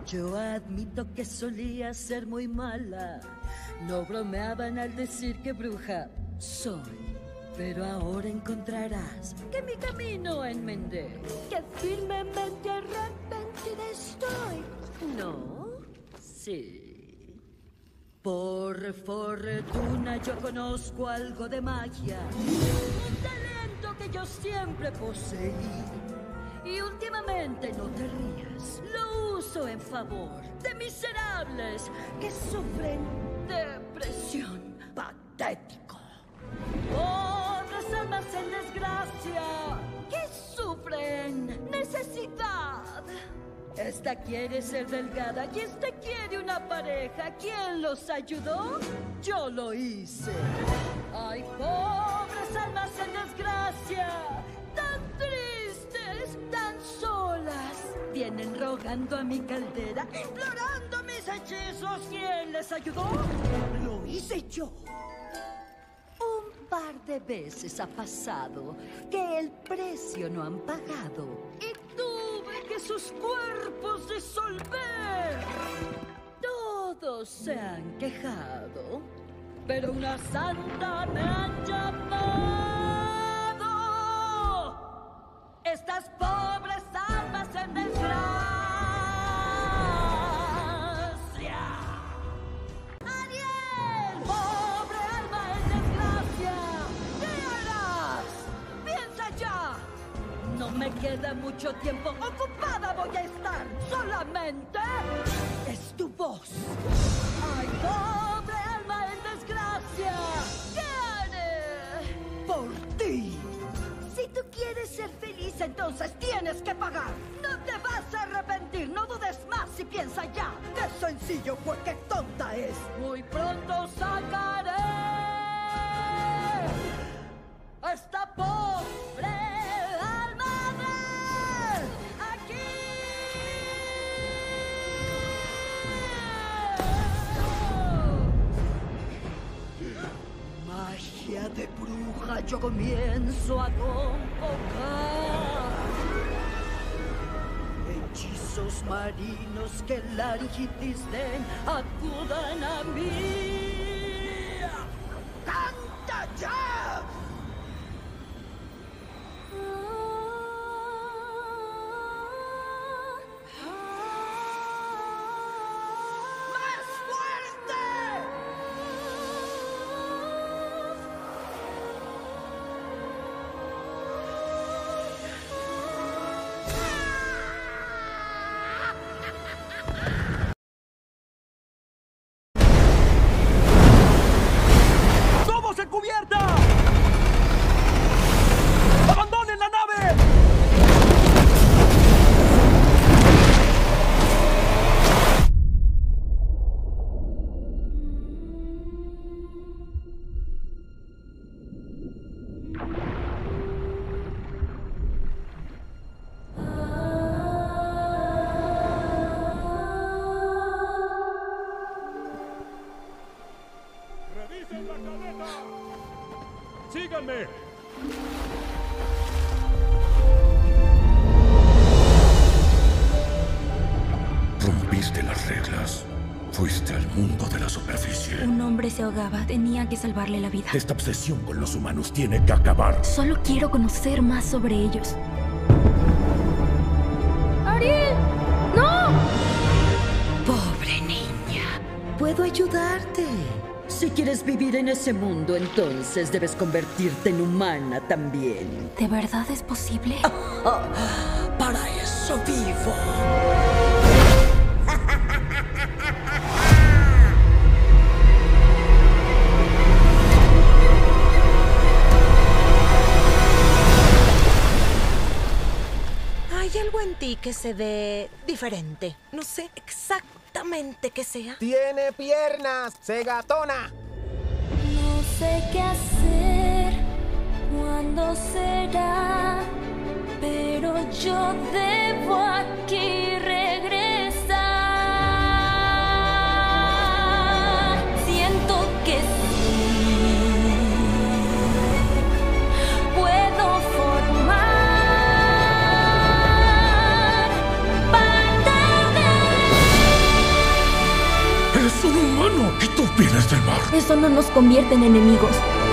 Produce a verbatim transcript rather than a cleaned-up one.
Yo admito que solía ser muy mala. No bromeaban al decir que bruja soy. Pero ahora encontrarás que mi camino enmendé, que firmemente arrepentida estoy. ¿No? Sí. Por fortuna yo conozco algo de magia. Un talento que yo siempre poseí. Y últimamente, no te rías, lo uso en favor de miserables que sufren depresión. Patético. Pobres almas en desgracia que sufren necesidad. Esta quiere ser delgada y esta quiere una pareja. ¿Quién los ayudó? Yo lo hice. Ay, pobres almas en desgracia, tan tristes, tan solas. Vienen rogando a mi caldera, implorando mis hechizos. ¿Quién les ayudó? Lo hice yo. Un par de veces ha pasado que el precio no han pagado y tuve que sus cuerpos disolver. Todos se han quejado, pero una santa me han llamado. Estas pobres almas en desgracia. ¡Ariel! ¡Pobre alma en desgracia! ¿Qué harás? ¡Piensa ya! No me queda mucho tiempo. Ocupada voy a estar. Solamente es tu voz. ¡Ay, pobre alma en desgracia! ¿Qué haré por ti? Si tú quieres ser feliz, entonces tienes que pagar. No te vas a arrepentir, no dudes más y piensa ya. Es sencillo porque tonta es. Muy pronto sacaré a esta pobre alma de aquí. Magia de bruja, yo comienzo a convocar hechizos marinos que la argitis den, acudan a mí. ¡Canta ya! ¡Más fuerte! ¡Todos en cubierta! ¡Abandonen la nave! ¡Revisen la caleta! ¡Síganme! Rompiste las reglas. Fuiste al mundo de la superficie. Un hombre se ahogaba. Tenía que salvarle la vida. Esta obsesión con los humanos tiene que acabar. Solo quiero conocer más sobre ellos. ¡Ariel! ¡No! Pobre niña, puedo ayudarte. Si quieres vivir en ese mundo, entonces debes convertirte en humana también. ¿De verdad es posible? Para eso vivo. Hay algo en ti que se ve diferente. No sé exactamente qué sea. ¡Tiene piernas! ¡Se gatona! No sé qué hacer, cuándo será, pero yo debo aquí regresar. Siento que sí, puedo formar parte de Es un humano y tú vienes del mar. Eso no nos convierte en enemigos.